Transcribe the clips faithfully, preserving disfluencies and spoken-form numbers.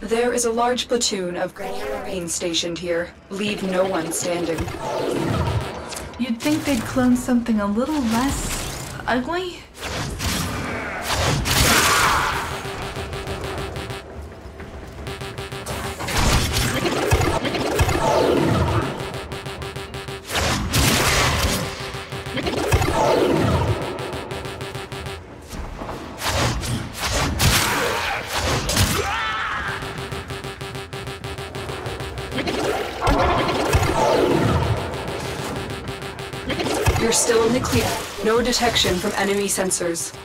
There is a large platoon of Marines stationed here. Leave no one standing. You'd think they'd clone something a little less ugly? You're still in the clear. No detection from enemy sensors.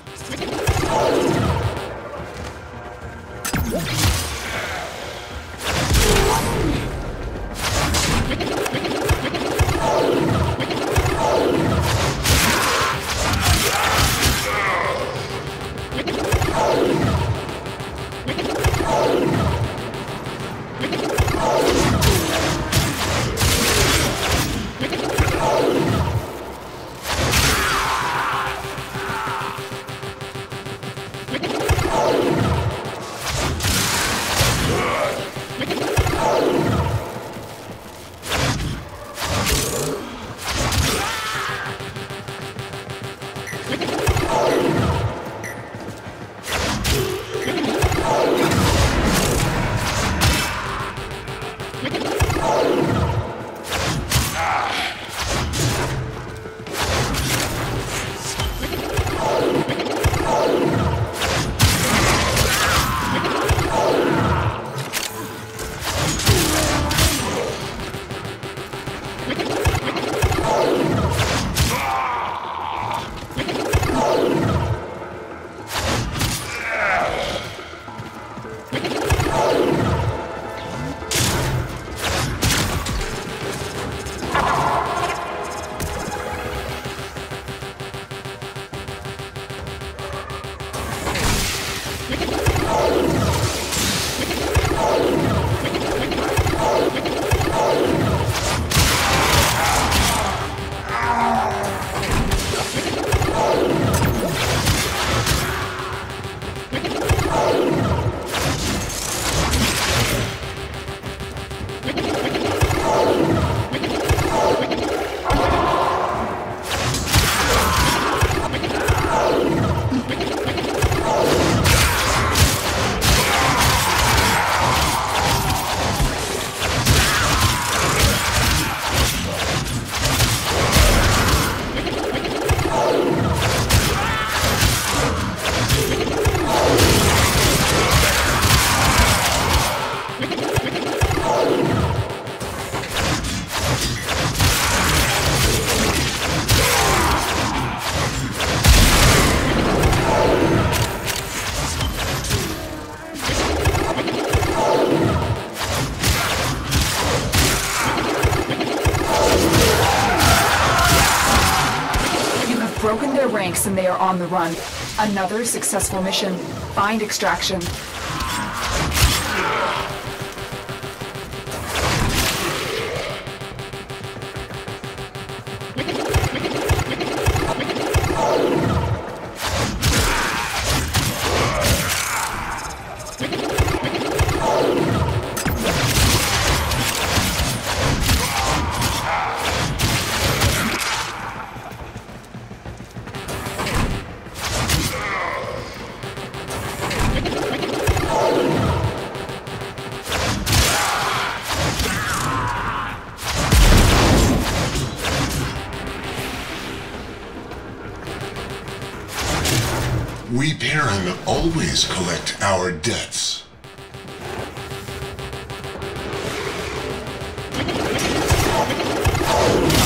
Broken their ranks and they are on the run. Another successful mission. Find extraction. We Perrin always collect our debts. Oh!